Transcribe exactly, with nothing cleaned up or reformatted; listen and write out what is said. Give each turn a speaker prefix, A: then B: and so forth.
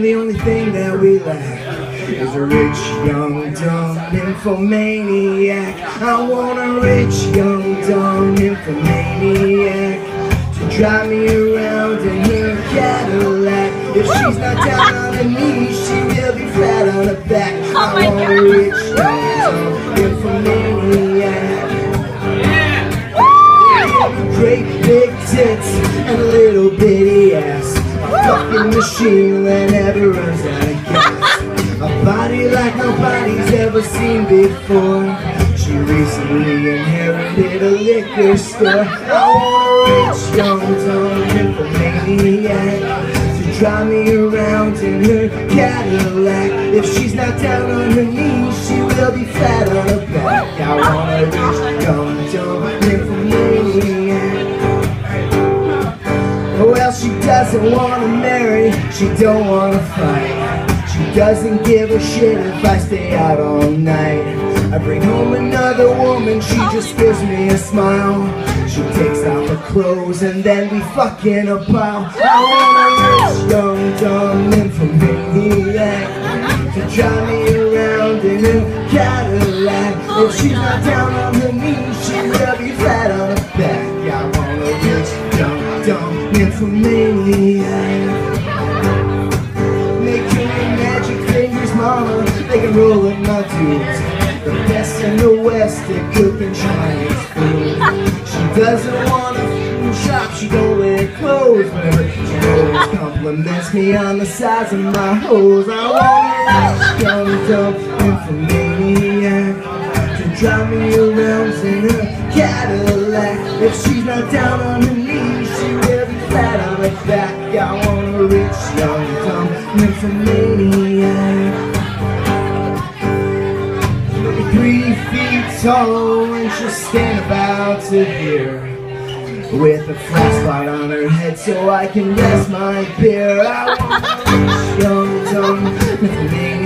A: the only thing that we lack is a rich, young, dumb nymphomaniac. I want a rich, young, dumb nymphomaniac to drive me around in her Cadillac. If she's not down on her knees, she will be flat on her back.
B: Oh
A: I want
B: God.
A: a rich, young, dumb nymphomaniac. Great big tits and a little bitty ass, a fucking machine that never runs out of gas, a body like nobody's ever seen before. She recently inherited a liquor store. I want a rich, young, dumb nymphomaniac to drive me around in her Cadillac. If she's not down on her knees, she will be flat on her back. I want a rich, young, dumb nymphomaniac. Well, she doesn't want to marry, she don't want to fight. She doesn't give a shit if I stay out all night. I bring home another woman, she just gives me a smile. She takes off her clothes and then we fuck in a pile. I want a rich, young, dumb nymphomaniac to drive me around in a Cadillac. If she's not down on her knees, she will be flat on her back. I want a rich, young, dumb nymphomaniac. Make your magic fingers, mama, they can roll in my dudes. The best in the West at cooking Chinese food. She doesn't want to shop, she don't wear clothes, but she always compliments me on the size of my hose. I want a rich, young, dumb nymphomaniac to drive me around in a Cadillac. If she's not down on her knees, she will be flat on her back. I want a rich, young, dumb nymphomaniac. Three feet tall and she'll stand about to here, with a flat spot on her head so I can rest my beer. I want a rich, young, dumb nymphomaniac